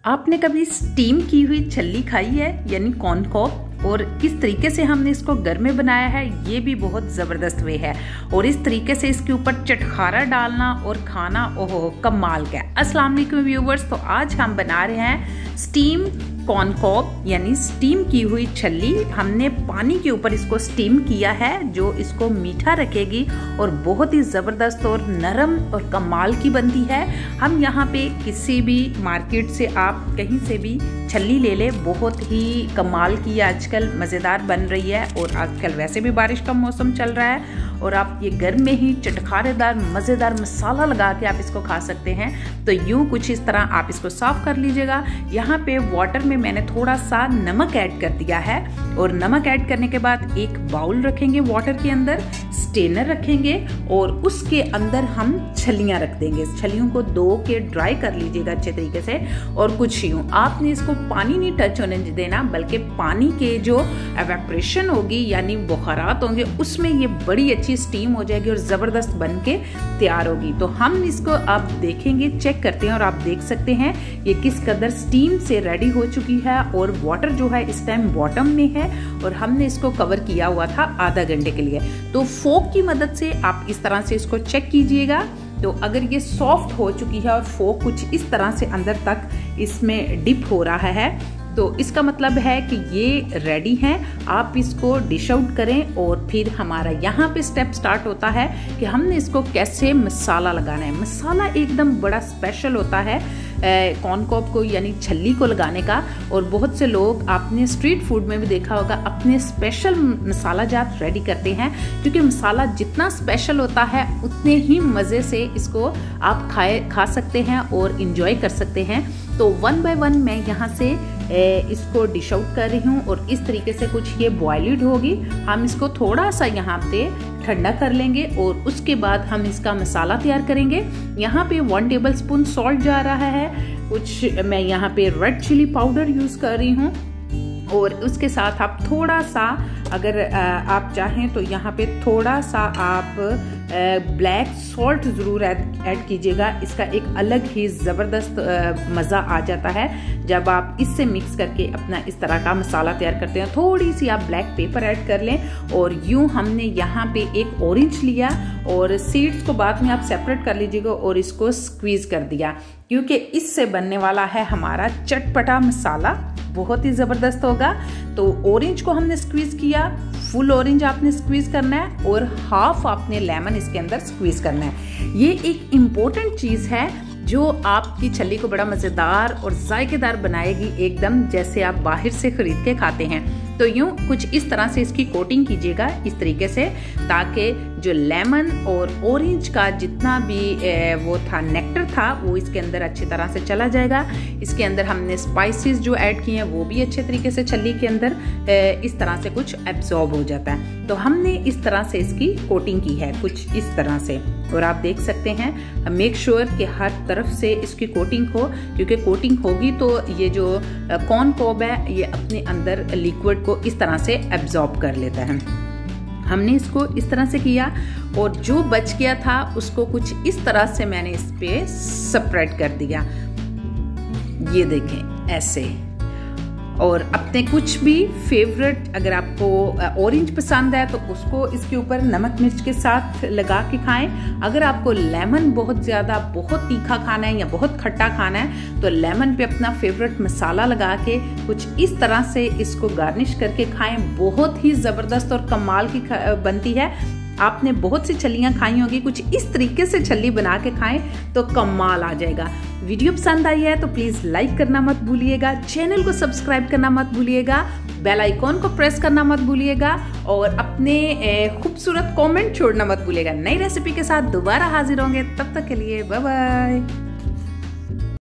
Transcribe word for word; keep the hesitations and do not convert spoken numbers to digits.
आपने कभी स्टीम की हुई छल्ली खाई है, यानी कॉर्न कॉब? और किस तरीके से हमने इसको घर में बनाया है, ये भी बहुत ज़बरदस्त वे है। और इस तरीके से इसके ऊपर चटखारा डालना और खाना, ओहो कमाल का। अस्सलाम वालेकुम व्यूवर्स, तो आज हम बना रहे हैं स्टीम कॉर्न कॉब यानी स्टीम की हुई छल्ली। हमने पानी के ऊपर इसको स्टीम किया है, जो इसको मीठा रखेगी और बहुत ही ज़बरदस्त और नरम और कमाल की बनती है। हम यहाँ पे किसी भी मार्केट से आप कहीं से भी छल्ली ले ले, बहुत ही कमाल की आजकल मज़ेदार बन रही है। और आजकल वैसे भी बारिश का मौसम चल रहा है और आप ये घर में ही चटखारेदार मज़ेदार मसाला लगा के आप इसको खा सकते हैं। तो यूँ कुछ इस तरह आप इसको साफ़ कर लीजिएगा। यहाँ पे वाटर में मैंने थोड़ा सा नमक ऐड कर दिया है और नमक ऐड करने के बाद एक बाउल रखेंगे वाटर के अंदर, स्टेनर रखेंगे और उसके अंदर हम छलियाँ रख देंगे। छलियों को धो के ड्राई कर लीजिएगा अच्छे तरीके से। और कुछ यूँ आपने इसको पानी नहीं टच होने देना, बल्कि पानी के जो एवेपोरेशन होगी यानी बुखारात होंगे, उसमें ये बड़ी अच्छी स्टीम हो जाएगी और ज़बरदस्त बन के तैयार होगी। तो हम इसको आप देखेंगे, चेक करते हैं और आप देख सकते हैं ये किस कदर स्टीम से रेडी हो चुकी है। और वाटर जो है इस टाइम बॉटम में है और हमने इसको कवर किया हुआ था आधा घंटे के लिए। तो फोक की मदद से आप इस तरह से इसको चेक कीजिएगा। तो अगर ये सॉफ्ट हो चुकी है और फोक कुछ इस तरह से अंदर तक इसमें डिप हो रहा है, तो इसका मतलब है कि ये रेडी है। आप इसको डिश आउट करें और फिर हमारा यहाँ पे स्टेप स्टार्ट होता है कि हमने इसको कैसे मसाला लगाना है। मसाला एकदम बड़ा स्पेशल होता है कॉर्न कॉब को यानी छल्ली को लगाने का। और बहुत से लोग आपने स्ट्रीट फूड में भी देखा होगा, अपने स्पेशल मसाला जात रेडी करते हैं, क्योंकि मसाला जितना स्पेशल होता है उतने ही मज़े से इसको आप खाए खा सकते हैं और इंजॉय कर सकते हैं। तो वन बाय वन मैं यहाँ से इसको डिश आउट कर रही हूँ और इस तरीके से कुछ ये बॉइल्ड होगी। हम इसको थोड़ा सा यहाँ पे ठंडा कर लेंगे और उसके बाद हम इसका मसाला तैयार करेंगे। यहाँ पे वन टेबल स्पून सॉल्ट जा रहा है, कुछ मैं यहाँ पे रेड चिली पाउडर यूज़ कर रही हूँ और उसके साथ आप थोड़ा सा अगर आप चाहें तो यहाँ पे थोड़ा सा आप ब्लैक सॉल्ट ज़रूर ऐड कीजिएगा। इसका एक अलग ही ज़बरदस्त मज़ा आ जाता है जब आप इससे मिक्स करके अपना इस तरह का मसाला तैयार करते हैं। थोड़ी सी आप ब्लैक पेपर ऐड कर लें और यूँ हमने यहाँ पे एक ऑरेंज लिया और सीड्स को बाद में आप सेपरेट कर लीजिएगा और इसको स्क्वीज़ कर दिया, क्योंकि इससे बनने वाला है हमारा चटपटा मसाला, बहुत ही ज़बरदस्त होगा। तो ऑरेंज को हमने स्क्वीज़ किया, फुल ऑरेंज आपने स्क्वीज़ करना है और हाफ आपने लेमन इसके अंदर स्क्वीज़ करना है। ये एक इम्पोर्टेंट चीज़ है जो आपकी छल्ली को बड़ा मज़ेदार और जायकेदार बनाएगी, एकदम जैसे आप बाहर से ख़रीद के खाते हैं। तो यूँ कुछ इस तरह से इसकी कोटिंग कीजिएगा इस तरीके से, ताकि जो लेमन और ऑरेंज का जितना भी वो था नेक्टर था वो इसके अंदर अच्छी तरह से चला जाएगा। इसके अंदर हमने स्पाइसेस जो ऐड किए हैं वो भी अच्छे तरीके से छल्ली के अंदर इस तरह से कुछ एब्जॉर्ब हो जाता है। तो हमने इस तरह से इसकी कोटिंग की है कुछ इस तरह से, और आप देख सकते हैं मेक श्योर कि हर तरफ से इसकी कोटिंग हो, क्योंकि कोटिंग होगी तो ये जो कॉर्न कॉब है ये अपने अंदर लिक्विड को इस तरह से एब्जॉर्ब कर लेता है। हमने इसको इस तरह से किया और जो बच गया था उसको कुछ इस तरह से मैंने इस पे सेपरेट कर दिया, ये देखें ऐसे। और अपने कुछ भी फेवरेट, अगर आपको ऑरेंज पसंद है तो उसको इसके ऊपर नमक मिर्च के साथ लगा के खाएं। अगर आपको लेमन बहुत ज़्यादा बहुत तीखा खाना है या बहुत खट्टा खाना है तो लेमन पे अपना फेवरेट मसाला लगा के कुछ इस तरह से इसको गार्निश करके खाएं। बहुत ही ज़बरदस्त और कमाल की बनती है। आपने बहुत सी छल्लियाँ खाई होगी, कुछ इस तरीके से छल्ली बना के खाएं तो कमाल आ जाएगा। वीडियो पसंद आई है तो प्लीज़ लाइक करना मत भूलिएगा, चैनल को सब्सक्राइब करना मत भूलिएगा, बेल आइकॉन को प्रेस करना मत भूलिएगा और अपने खूबसूरत कमेंट छोड़ना मत भूलिएगा। नई रेसिपी के साथ दोबारा हाजिर होंगे, तब तक के लिए बाय बाय।